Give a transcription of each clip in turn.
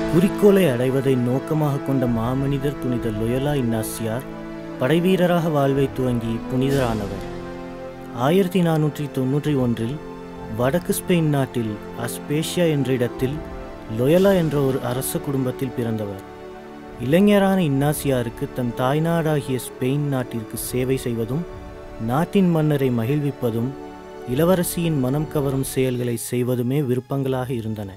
குறிக்கோளை அடைவதை நோக்கமாக கொண்ட மாமனிதர் புனித லொயோலா இன்னாசியார் படைவீரராக வாழ்வை துவங்கி புனிதரானவர். 1491 வடக்கு ஸ்பெயின் நாட்டில் அஸ்பேஷியா என்ற இடத்தில் லொயோலா என்ற ஒரு அரச குடும்பத்தில் பிறந்தவர். இளைஞரான இன்னாசியாருக்கு தன் தாய்நாடாகிய ஸ்பெயின் நாட்டிற்கு சேவை செய்வதும் நாட்டின் மன்னரை மகிழ்விப்பதும் இளவரசியின் மனம் கவரும் செயல்களை செய்வதுமே விருப்பங்களாக இருந்தன.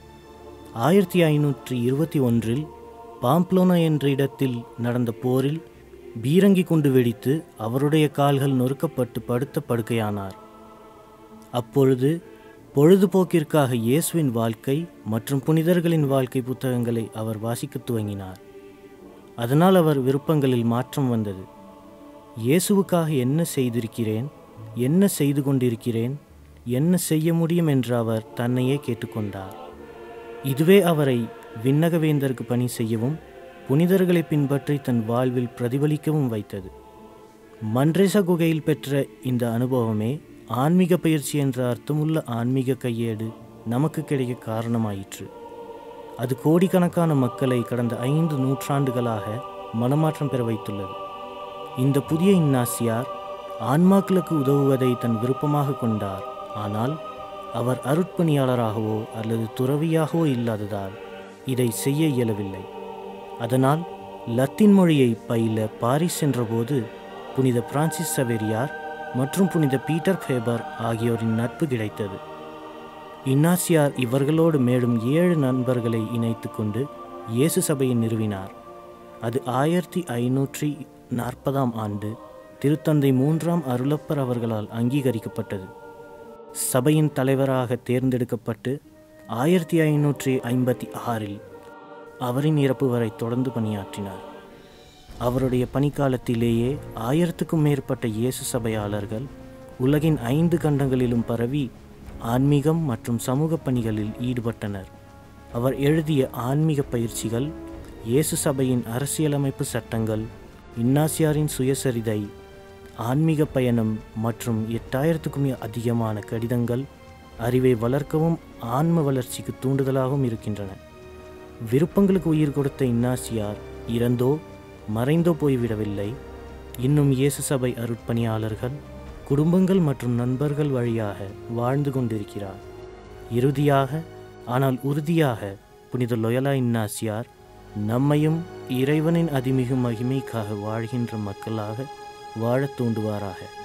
1521 பாம்ப்ளோனா என்ற இடத்தில் நடந்த போரில் பீரங்கி குண்டு வெடித்து அவருடைய கால்கள் நொறுக்கப்பட்டு படுத்த படுக்கையானார். அப்பொழுது பொழுதுபோக்கிற்காக இயேசுவின் வாழ்க்கை மற்றும் புனிதர்களின் வாழ்க்கை புத்தகங்களை அவர் வாசிக்க துவங்கினார். அதனால் அவர் விருப்பங்களில் மாற்றம் வந்தது. இயேசுவுக்காக என்ன செய்திருக்கிறேன், என்ன செய்து கொண்டிருக்கிறேன், என்ன செய்ய முடியும் என்று அவர் தன்னையே கேட்டுக்கொண்டார். இதுவே அவரை விண்ணகவேந்தருக்கு பணி செய்யவும் புனிதர்களை பின்பற்றி தன் வாழ்வில் பிரதிபலிக்கவும் வைத்தது. மன்ரேசா குகையில் பெற்ற இந்த அனுபவமே ஆன்மீக பயிற்சி என்ற அர்த்தமுள்ள ஆன்மீக கையேடு நமக்கு கிடைக்க காரணமாயிற்று. அது கோடிக்கணக்கான மக்களை கடந்த 5 நூற்றாண்டுகளாக மனமாற்றம் பெற வைத்துள்ளது. இந்த புதிய இன்னாசியார் ஆன்மாக்களுக்கு உதவுவதை தன் விருப்பமாக கொண்டார். ஆனால் அவர் அருட்பணியாளராகவோ அல்லது துறவியாகவோ இல்லாததால் இதை செய்ய இயலவில்லை. அதனால் லத்தீன் மொழியை பயில பாரிஸ் சென்றபோது புனித பிரான்சிஸ் சவேரியார் மற்றும் புனித பீட்டர் ஃபேபர் ஆகியோரின் நட்பு கிடைத்தது. இன்னாசியார் இவர்களோடு மேலும் 7 நண்பர்களை இணைத்து கொண்டு இயேசு சபையை நிறுவினார். அது 1540 ஆண்டு திருத்தந்தை 3ஆம் அருளப்பர் அவர்களால் அங்கீகரிக்கப்பட்டது. சபையின் தலைவராக தேர்ந்தெடுக்கப்பட்டு 1556 அவரின் இறப்பு வரை தொடர்ந்து பணியாற்றினார். அவருடைய பணிக்காலத்திலேயே 1000க்கும் மேற்பட்ட இயேசு சபையாளர்கள் உலகின் 5 கண்டங்களிலும் பரவி ஆன்மீகம் மற்றும் சமூக பணிகளில் ஈடுபட்டனர். அவர் எழுதிய ஆன்மீக பயிற்சிகள், இயேசு சபையின் அரசியலமைப்பு சட்டங்கள், இன்னாசியாரின் சுயசரிதை, ஆன்மீக பயணம் மற்றும் 8000க்கும் அதிகமான கடிதங்கள் அறிவை வளர்க்கவும் ஆன்ம வளர்ச்சிக்கு தூண்டுதலாகவும் இருக்கின்றன. விருப்பங்களுக்கு உயிர் கொடுத்த இன்னாசியார் இறந்தோ மறைந்தோ போய்விடவில்லை. இன்னும் இயேசு சபை அருட்பணியாளர்கள், குடும்பங்கள் மற்றும் நண்பர்கள் வழியாக வாழ்ந்து கொண்டிருக்கிறார். இறுதியாக ஆனால் உறுதியாக புனித லொயோலா இன்னாசியார் நம்மையும் இறைவனின் அதிமிகு மகிமைக்காக வாழ்கின்ற மக்களாக வாழத் தூண்டுவாராக.